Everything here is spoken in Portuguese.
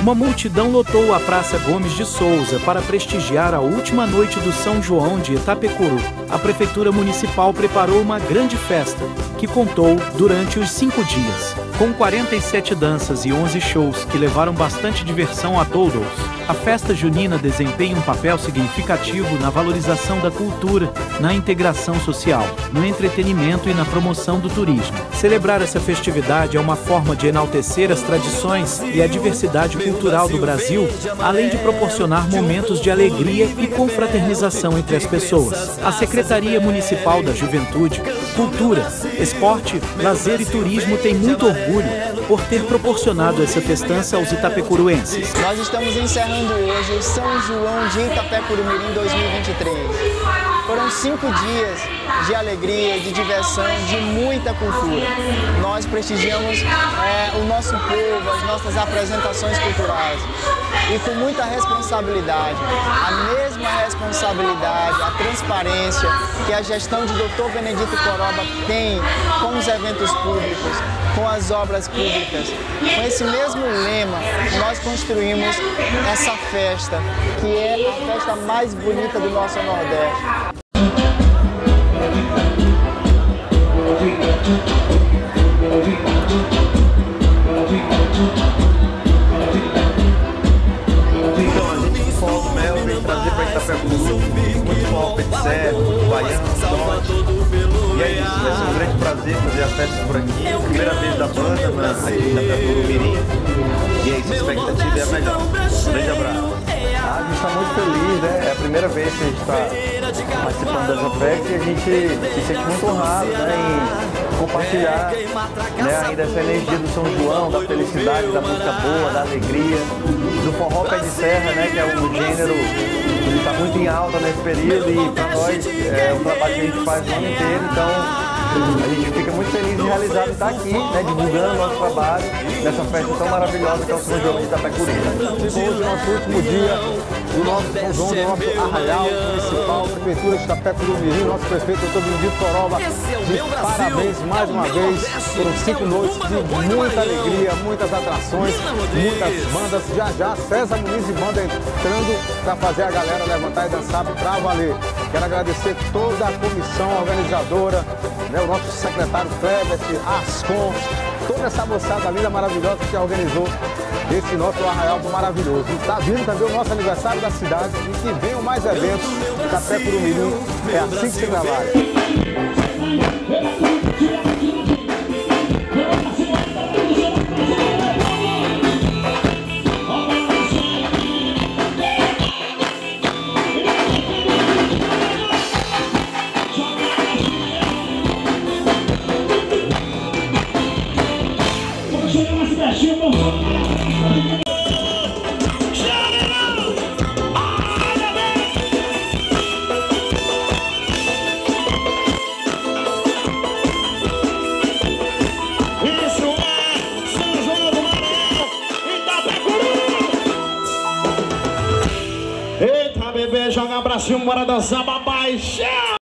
Uma multidão lotou a Praça Gomes de Souza para prestigiar a última noite do São João de Itapecuru. A Prefeitura Municipal preparou uma grande festa, que contou durante os 5 dias. Com 47 danças e 11 shows que levaram bastante diversão a todos, a festa junina desempenha um papel significativo na valorização da cultura, na integração social, no entretenimento e na promoção do turismo. Celebrar essa festividade é uma forma de enaltecer as tradições e a diversidade cultural do Brasil, além de proporcionar momentos de alegria e confraternização entre as pessoas. A Secretaria Municipal da Juventude, Cultura, Esporte, Lazer e Turismo tem muito orgulho por ter proporcionado essa festança aos itapecuruenses. Nós estamos encerrando hoje o São João de Itapecurumirim 2023. Foram 5 dias de alegria, de diversão, de muita cultura. Nós prestigiamos o nosso povo, as nossas apresentações culturais. E com muita responsabilidade, a mesma responsabilidade, a transparência que a gestão de Dr. Benedito Coroba tem com os eventos públicos, com as obras públicas. Com esse mesmo lema, nós construímos essa festa, que é a festa mais bonita do nosso Nordeste. Então, a gente com Forró do Mel vem trazer para Itapecuru muito forró, pé de serra, baiano, dote. E é isso, vai ser um grande prazer fazer a festa por aqui. Primeira vez da banda aqui em Itapecurumirim. E é isso, a expectativa é a melhor. Um grande abraço. A gente está muito feliz, né? É a primeira vez que a gente está participando dessa festa e a gente se sente muito honrado, né, em compartilhar, né, ainda essa energia do São João, da felicidade, da música boa, da alegria, do forró pé de serra, né, que é um gênero que está muito em alta nesse período e para nós é um trabalho que a gente faz o ano inteiro, então a gente fica muito feliz e realizado em estar aqui, né, divulgando o nosso trabalho nessa festa tão maravilhosa que é o São João de Itapecuru. Hoje é o nosso último dia do nosso São João, do nosso arraial municipal, Prefeitura de Itapecurumirim, nosso prefeito Dr. Benedito Coroba, de parabéns mais uma vez. Foram 5 noites de muita alegria, muitas atrações, muitas bandas. Já César Muniz e banda entrando para fazer a galera levantar e dançar para valer. Quero agradecer toda a comissão organizadora, né, o nosso secretário Kleber, Ascom, toda essa moçada linda, maravilhosa que organizou esse nosso arraial maravilhoso. E está vindo também o nosso aniversário da cidade e que venham mais eventos. Itapecurumirim é assim que se trabalha. Eita, bebê, joga pra cima, bora dançar, papai.